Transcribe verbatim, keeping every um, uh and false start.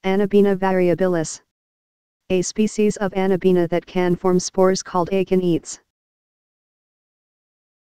Anabaena variabilis. A species of Anabaena that can form spores called akinete.